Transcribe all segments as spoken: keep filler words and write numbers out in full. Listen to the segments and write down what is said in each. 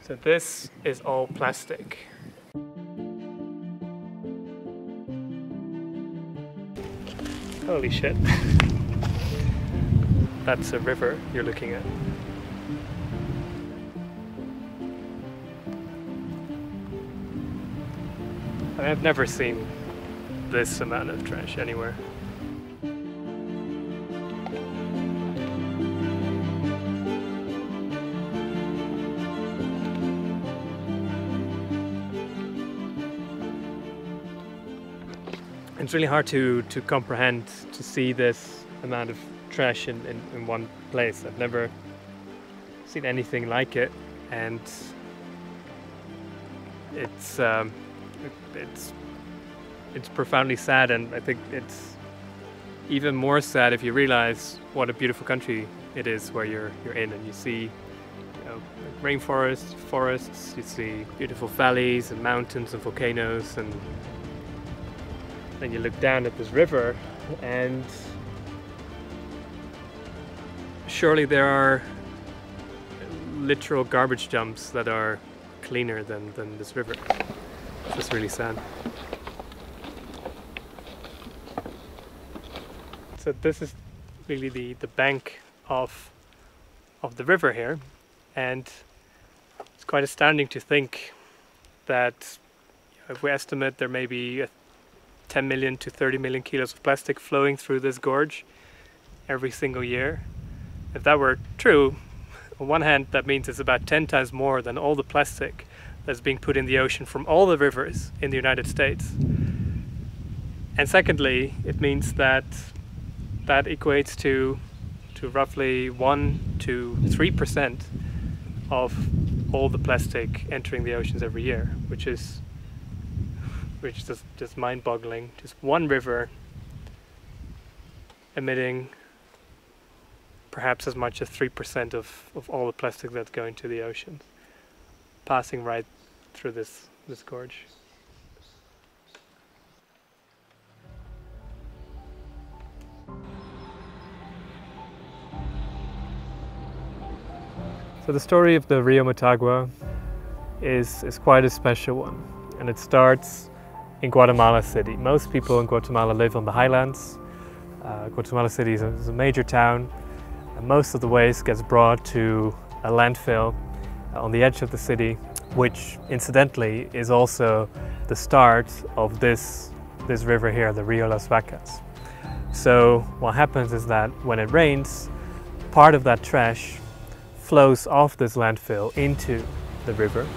So this is all plastic. Holy shit. That's a river you're looking at. I've never seen this amount of trash anywhere. It's really hard to, to comprehend, to see this amount of trash in, in, in one place. I've never seen anything like it, and it's um, it, it's it's profoundly sad, and I think it's even more sad if you realize what a beautiful country it is where you're you're in, and you see, you know, rainforests, forests, you see beautiful valleys and mountains and volcanoes, and then you look down at this river, and surely there are literal garbage dumps that are cleaner than, than this river. It's just really sad. So this is really the, the bank of, of the river here, and it's quite astounding to think that, if we estimate there may be a ten million to thirty million kilos of plastic flowing through this gorge every single year. If that were true, on one hand that means it's about ten times more than all the plastic that's being put in the ocean from all the rivers in the United States. And secondly, it means that that equates to to roughly one to three percent of all the plastic entering the oceans every year, which is which is just, just mind-boggling. Just one river emitting perhaps as much as three percent of, of all the plastic that's going to the oceans, passing right through this, this gorge. So the story of the Rio Motagua is, is quite a special one, and it starts in Guatemala City. Most people in Guatemala live on the highlands. Uh, Guatemala City is a, is a major town, and most of the waste gets brought to a landfill on the edge of the city, which incidentally is also the start of this, this river here, the Rio Las Vacas. So what happens is that when it rains, part of that trash flows off this landfill into the river.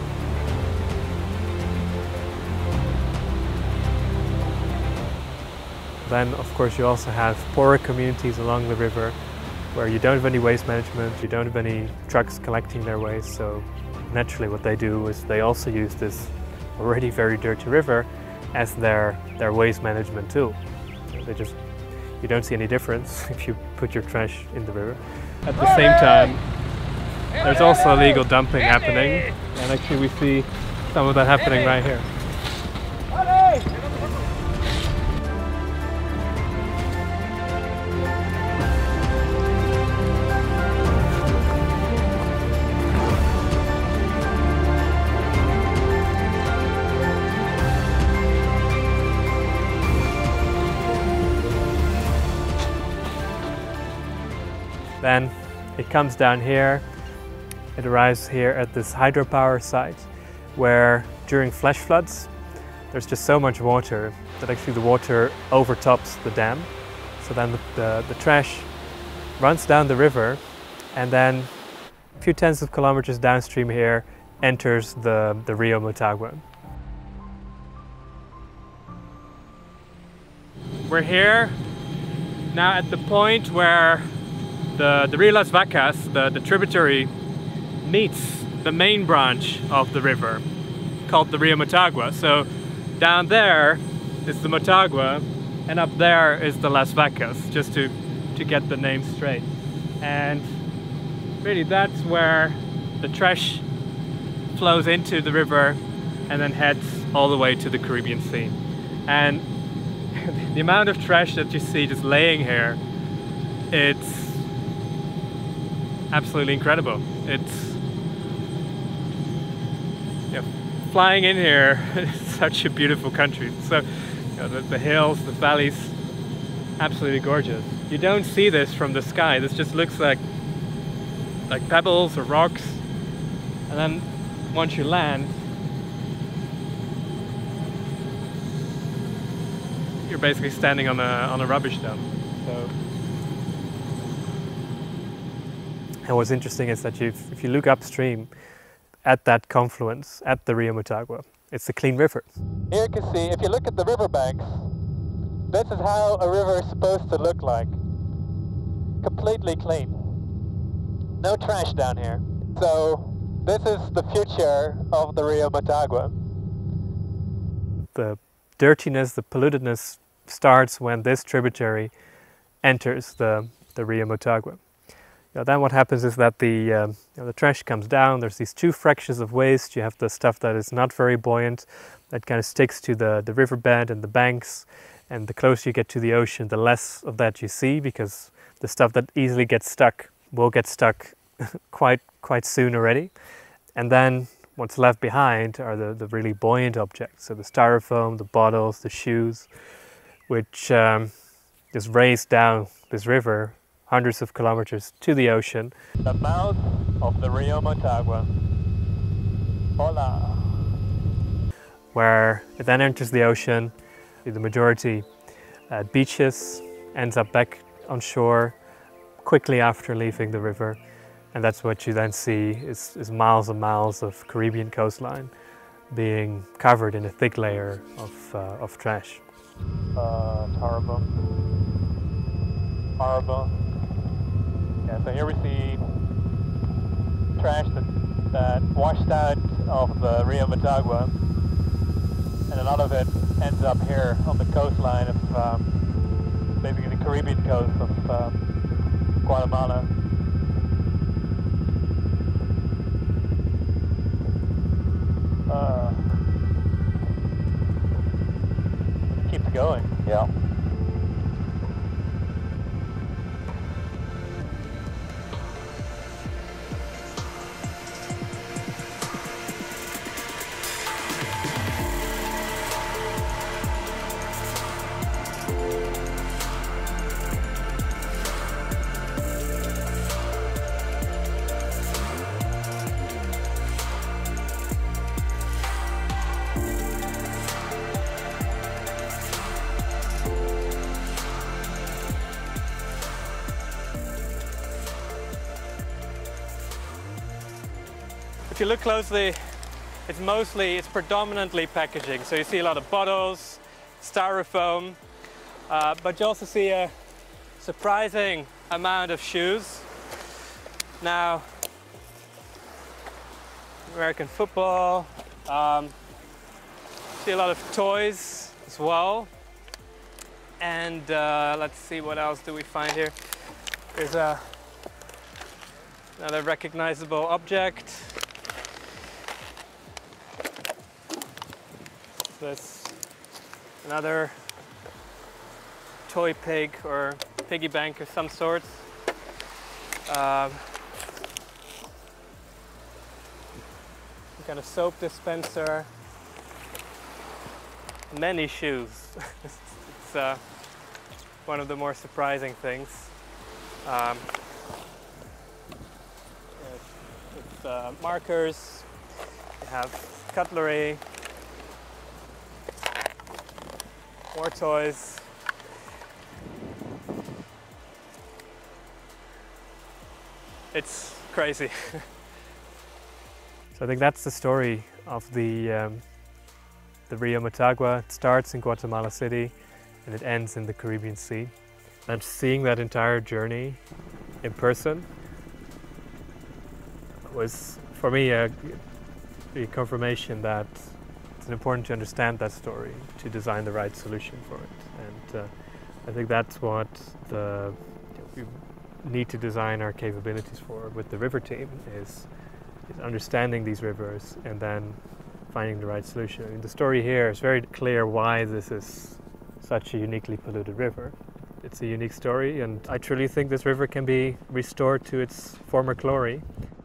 Then, of course, you also have poorer communities along the river where you don't have any waste management, you don't have any trucks collecting their waste, so naturally what they do is they also use this already very dirty river as their, their waste management tool. They just, you don't see any difference if you put your trash in the river. At the same time, there's also illegal dumping happening, and actually we see some of that happening right here. Then it comes down here, it arrives here at this hydropower site where during flash floods there's just so much water that actually the water overtops the dam. So then the, the, the trash runs down the river, and then a few tens of kilometers downstream here enters the, the Rio Motagua. We're here now at the point where The, the Rio Las Vacas, the, the tributary, meets the main branch of the river called the Rio Motagua. So down there is the Motagua, and up there is the Las Vacas, just to, to get the name straight. And really that's where the trash flows into the river and then heads all the way to the Caribbean Sea. And the amount of trash that you see just laying here, it's absolutely incredible. It's flying in here, it's such a beautiful country. So, you know, the, the hills, the valleys, absolutely gorgeous. You don't see this from the sky. This just looks like like pebbles or rocks. And then once you land, you're basically standing on a on a rubbish dump. So, and what's interesting is that you've, if you look upstream at that confluence, at the Rio Motagua, it's a clean river. Here you can see, if you look at the riverbanks, this is how a river is supposed to look like. Completely clean. No trash down here. So this is the future of the Rio Motagua. The dirtiness, the pollutedness starts when this tributary enters the, the Rio Motagua. You know, then what happens is that the, um, you know, the trash comes down. There's these two fractions of waste. You have the stuff that is not very buoyant, that kind of sticks to the, the riverbed and the banks. And the closer you get to the ocean, the less of that you see, because the stuff that easily gets stuck will get stuck quite quite soon already. And then what's left behind are the, the really buoyant objects. So the styrofoam, the bottles, the shoes, which um, just race down this river hundreds of kilometers to the ocean. The mouth of the Rio Motagua. Hola. Where it then enters the ocean, the majority at beaches, ends up back on shore quickly after leaving the river. And that's what you then see is, is miles and miles of Caribbean coastline being covered in a thick layer of, uh, of trash. Uh, it's horrible. Horrible. Yeah, so here we see trash that, that washed out of the Rio Motagua, and a lot of it ends up here on the coastline of um, basically the Caribbean coast of um, Guatemala. Uh, it keeps going. Yeah. If you look closely, it's mostly, it's predominantly packaging. So you see a lot of bottles, styrofoam, uh, but you also see a surprising amount of shoes. Now, American football, um, see a lot of toys as well. And uh, let's see, what else do we find here? There's a, another recognizable object. This another toy pig or piggy bank of some sort. Um, some kind of soap dispenser. Many shoes. It's uh, one of the more surprising things. Um, it's it's uh, markers. You have cutlery. More toys. It's crazy. So I think that's the story of the um, the Rio Motagua. It starts in Guatemala City and it ends in the Caribbean Sea. And seeing that entire journey in person was, for me, a, a confirmation that it's important to understand that story to design the right solution for it. And uh, I think that's what the, we need to design our capabilities for with the river team is, is understanding these rivers and then finding the right solution. I mean, the story here is very clear why this is such a uniquely polluted river. It's a unique story, and I truly think this river can be restored to its former glory.